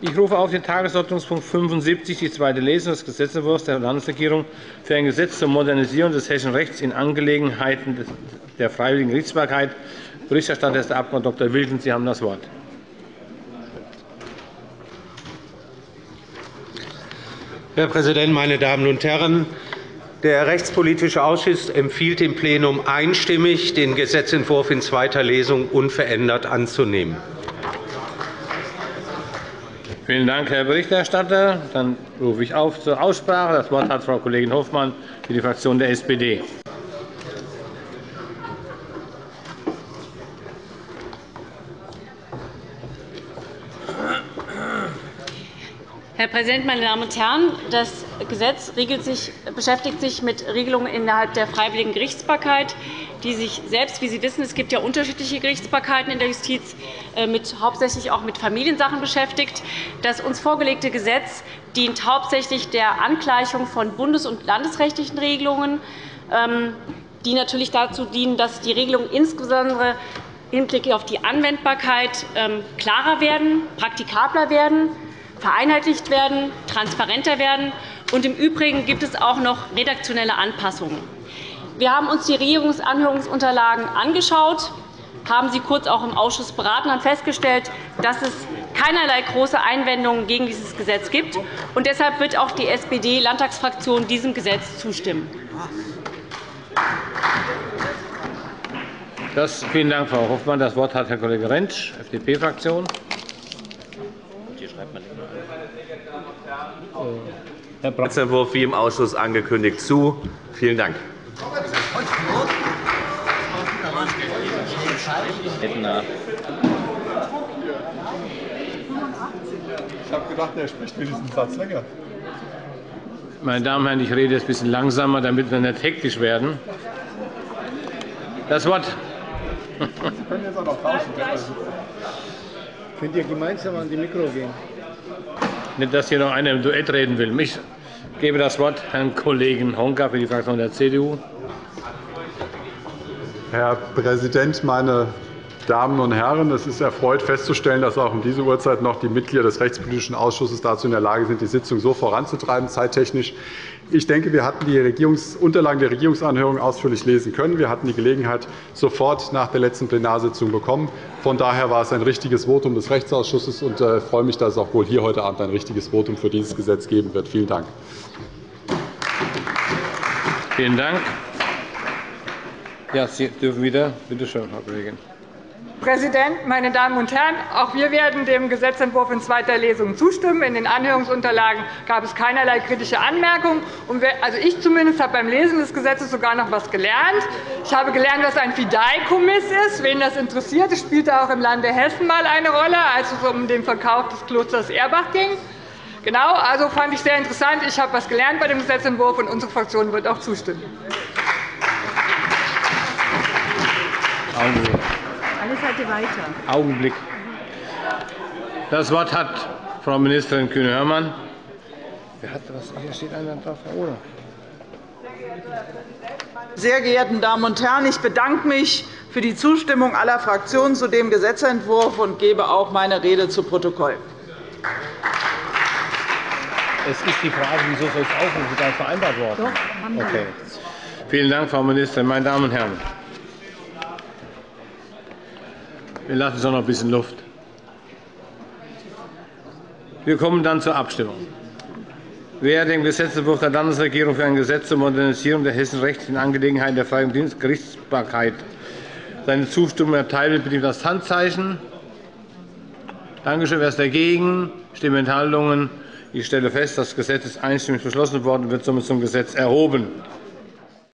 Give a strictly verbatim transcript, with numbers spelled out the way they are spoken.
Ich rufe auf den Tagesordnungspunkt fünfundsiebzig, die zweite Lesung des Gesetzentwurfs der Landesregierung für ein Gesetz zur Modernisierung des hessischen Rechts in Angelegenheiten der freiwilligen Gerichtsbarkeit. Berichterstatter ist der Abg. Doktor Wilken. Sie haben das Wort. Herr Präsident, meine Damen und Herren! Der Rechtspolitische Ausschuss empfiehlt dem Plenum einstimmig, den Gesetzentwurf in zweiter Lesung unverändert anzunehmen. Vielen Dank, Herr Berichterstatter. Dann rufe ich auf zur Aussprache. Das Wort hat Frau Kollegin Hofmann für die Fraktion der S P D. Herr Präsident, meine Damen und Herren! Das Gesetz sich, beschäftigt sich mit Regelungen innerhalb der freiwilligen Gerichtsbarkeit, die sich selbst, wie Sie wissen, es gibt ja unterschiedliche Gerichtsbarkeiten in der Justiz, mit, hauptsächlich auch mit Familiensachen beschäftigt. Das uns vorgelegte Gesetz dient hauptsächlich der Angleichung von bundes- und landesrechtlichen Regelungen, die natürlich dazu dienen, dass die Regelungen insbesondere im Hinblick auf die Anwendbarkeit klarer werden, praktikabler werden, vereinheitlicht werden, transparenter werden. Und im Übrigen gibt es auch noch redaktionelle Anpassungen. Wir haben uns die Regierungsanhörungsunterlagen angeschaut, haben sie kurz auch im Ausschuss beraten und festgestellt, dass es keinerlei große Einwendungen gegen dieses Gesetz gibt. Und deshalb wird auch die S P D-Landtagsfraktion diesem Gesetz zustimmen. Das, vielen Dank, Frau Hofmann. Das Wort hat Herr Kollege Rentsch, F D P-Fraktion. Herr Gesetzentwurf wie im Ausschuss angekündigt zu. Vielen Dank. Ich habe gedacht, er spricht wenigstens einen Satz länger. Meine Damen und Herren, ich rede jetzt ein bisschen langsamer, damit wir nicht hektisch werden. Das Wort. Sie können jetzt auch noch draußen. Könnt ihr gemeinsam an die Mikro gehen? Nicht, dass hier noch einer im Duett reden will. Ich gebe das Wort Herrn Kollegen Honka für die Fraktion der C D U. Herr Präsident, meine Damen und Herren! Es ist erfreut festzustellen, dass auch um diese Uhrzeit noch die Mitglieder des Rechtspolitischen Ausschusses dazu in der Lage sind, die Sitzung so voranzutreiben, zeittechnisch. Ich denke, wir hatten die Unterlagen der Regierungsanhörung ausführlich lesen können. Wir hatten die Gelegenheit sofort nach der letzten Plenarsitzung bekommen. Von daher war es ein richtiges Votum des Rechtsausschusses, und ich freue mich, dass es auch wohl hier heute Abend ein richtiges Votum für dieses Gesetz geben wird. Vielen Dank. Vielen Dank. Ja, Sie dürfen wieder. Bitte schön, Frau Kollegin. Herr Präsident, meine Damen und Herren! Auch wir werden dem Gesetzentwurf in zweiter Lesung zustimmen. In den Anhörungsunterlagen gab es keinerlei kritische Anmerkungen. Also ich zumindest habe beim Lesen des Gesetzes sogar noch etwas gelernt. Ich habe gelernt, was ein Fideikommiss ist. Wen das interessiert, es spielte auch im Lande Hessen einmal eine Rolle, als es um den Verkauf des Klosters Erbach ging. Genau, also fand ich sehr interessant. Ich habe etwas gelernt bei dem Gesetzentwurf, und unsere Fraktion wird auch zustimmen. Augenblick. Eine Seite weiter. Augenblick. Das Wort hat Frau Ministerin Kühne-Hörmann. Wer hat was? Hier steht einer drauf. Oder? Sehr geehrten Damen und Herren! Ich bedanke mich für die Zustimmung aller Fraktionen zu dem Gesetzentwurf und gebe auch meine Rede zu Protokoll. Es ist die Frage, wieso soll es aufrufen? Ist das vereinbart worden? Doch, haben wir. Okay. Vielen Dank, Frau Ministerin. Meine Damen und Herren, wir lassen uns noch ein bisschen Luft. Wir kommen dann zur Abstimmung. Wer dem Gesetzentwurf der Landesregierung für ein Gesetz zur Modernisierung der hessischen Rechts in Angelegenheiten der freiwilligen Gerichtsbarkeit seine Zustimmung erteilt, bitte das Handzeichen. Dankeschön. Wer ist dagegen? Stimmenthaltungen. Ich stelle fest, das Gesetz ist einstimmig beschlossen worden und wird somit zum Gesetz erhoben.